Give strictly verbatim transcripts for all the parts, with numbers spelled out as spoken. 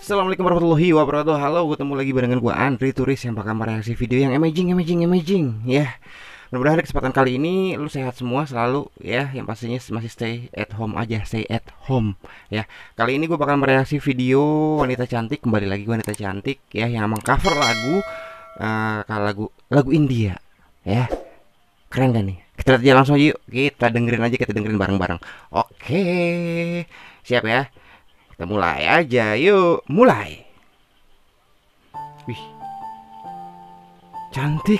Assalamualaikum warahmatullahi wabarakatuh. Halo, ketemu lagi barengan gue Andri Turis yang bakal mereaksi video yang amazing, amazing, amazing ya. Mudah-mudahan di kesempatan kali ini lu sehat semua selalu ya. Yang pastinya masih stay at home aja, stay at home ya. Kali ini gue bakal mereaksi video wanita cantik, kembali lagi wanita cantik ya, yang mengcover lagu uh, lagu lagu India ya. Keren gak nih? Kita lihat aja langsung yuk. Kita dengerin aja, kita dengerin bareng-bareng. Oke, siap ya. Kita mulai aja, yuk, mulai. Wih, cantik.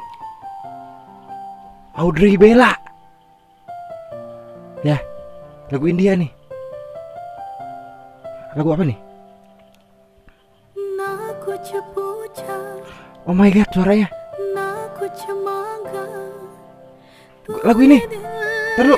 Audrey Bella. Ya, lagu India nih. Lagu apa nih? Oh my god, suaranya. Lagu ini. Terus.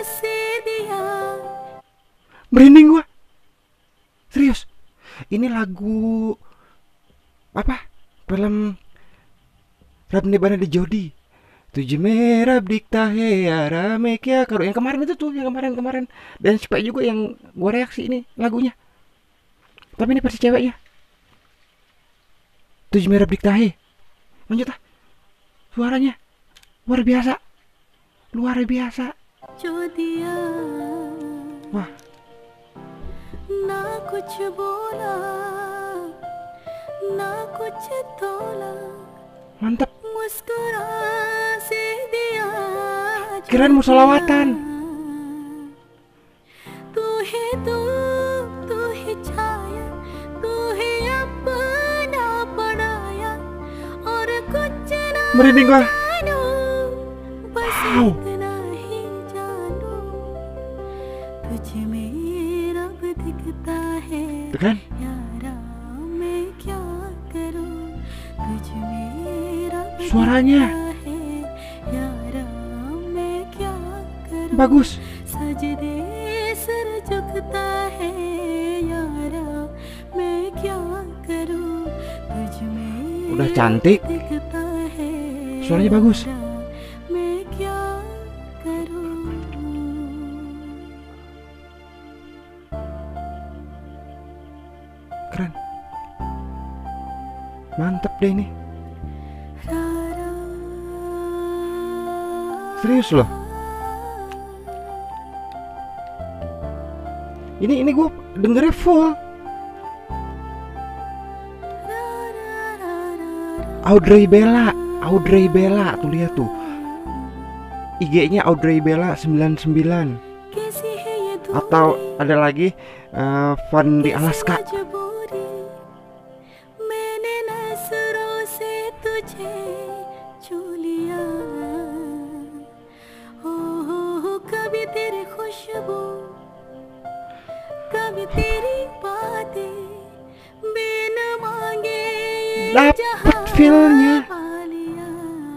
Merinding gua. Serius. Ini lagu apa? Film Rabne Bana de Jodi. Tujuh merah dikta ya mekya karo yang kemarin itu tuh, yang kemarin-kemarin. Dan supaya juga yang gua reaksi ini lagunya. Tapi ini versi ceweknya. Tujuh merah dikta. Lanjut ah. Suaranya luar biasa. Luar biasa. Wah. ना कुछ बोला ना कुछ तोला Mantap. मुस्कुरा से दिया Kirain mau salawatan. तू है तू तू है छाया तू है अपना पराया और कुछ ना Merinding gua. जानो बस Wow. इतना ही जानो तुझ में रब दिखता है Tuh kan? यारा मैं क्या करूं तुझ में रब Suaranya दिखता है यारा मैं क्या करूं bagus. सजदे सर झुकता है यारा मैं क्या करूं तुझ में Udah cantik, दिखता है suaranya bagus. यारा मैं क्या करूं Keren. Mantap deh ini. Serius loh. Ini ini gue dengernya full. Audrey Bella, Audrey Bella, tuh lihat tuh. I G-nya Audrey Bella sembilan puluh sembilan. कैसी है ये Atau ada lagi uh, Van di Alaska. मजबूरी मैंने नजरों से तुझे छू लिया हो हो हो कभी तेरी खुशबू कभी तेरी बातें बिन मांगे ये Dapet जहां feel-nya. पा लिया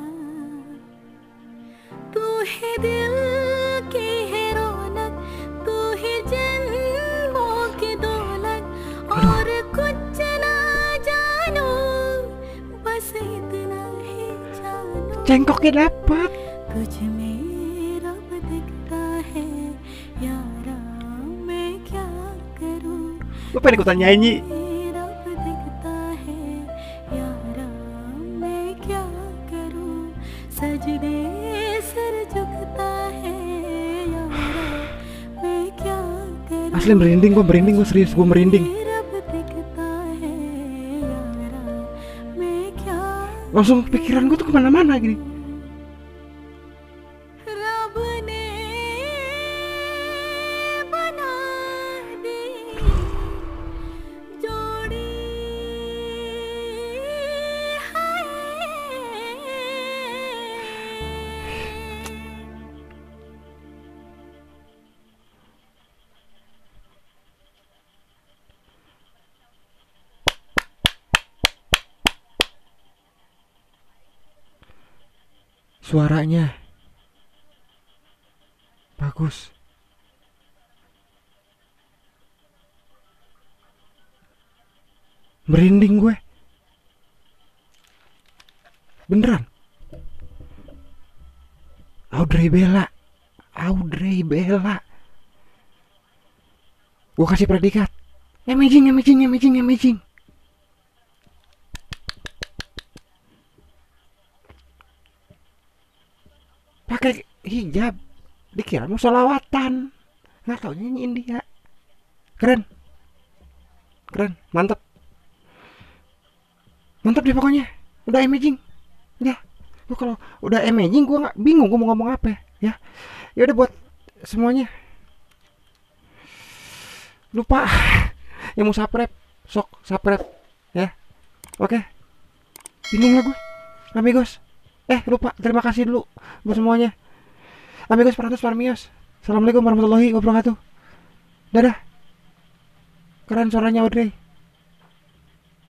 तू है दिल की है रौनक तू है जन्मों की दौलत और कुछ ना जानो बस इतना ही जानो Cengkoknya dapet. तुझ में रब दिखता है यारा मैं क्या करूं Gue pengen ikutan nyanyi. रब दिखता है यारा मैं क्या करूं सजदे सर झुकता है यारा मैं क्या करूं Asli merinding, gue merinding, gue serius, gue merinding. रब दिखता है यारा मैं क्या Langsung pikiran gue tuh kemana-mana gini. रब ने बना दी जोड़ी है Suaranya bagus. Merinding gue. Beneran. Audrey Bella. Audrey Bella. Gue kasih predikat amazing, amazing, amazing, amazing. hijab, dikira mau sholawatan, nggak tahu nyanyiin dia. Keren, keren, mantap, mantap deh pokoknya. Udah amazing, ya. Gua kalau udah amazing, gua nggak bingung gua mau ngomong apa ya. Ya udah buat semuanya, lupa yang mau subscribe, sok subscribe ya. Oke, bingung lah gue, amigos. Eh lupa, terima kasih dulu buat semuanya, amigos, paratus, parmios. Assalamualaikum warahmatullahi wabarakatuh. Dadah. Keren suaranya Audrey.